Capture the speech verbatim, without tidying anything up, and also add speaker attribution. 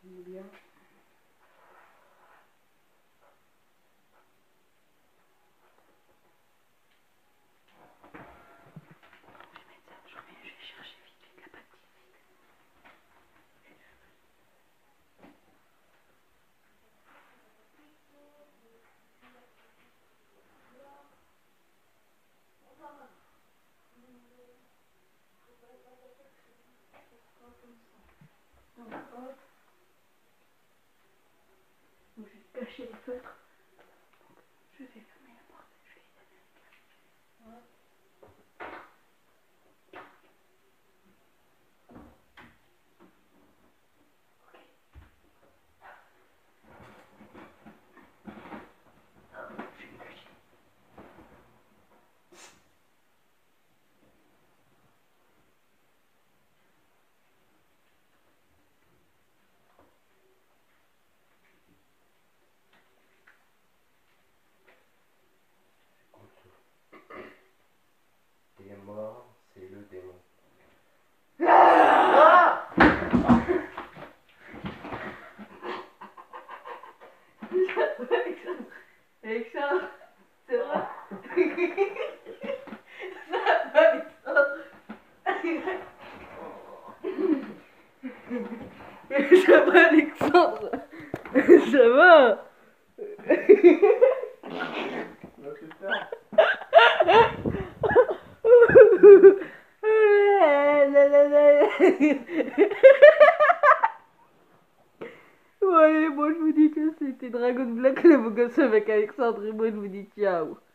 Speaker 1: Bien. Je reviens, je vais chercher vite vite la pâtisse. Donc, hop. Donc, je vais cacher les feutres. Donc, je vais fermer la porte. Je vais les donner. Hop.
Speaker 2: T'es mort, c'est le démon.
Speaker 1: Ah Alexandre, c'est vrai. Ça va, Alexandre. Ça va, Alexandre. Ça va. Bon allez, moi je vous dis que c'était Dragon Black, le beau gosse avec Alexandre, et moi je vous dis ciao.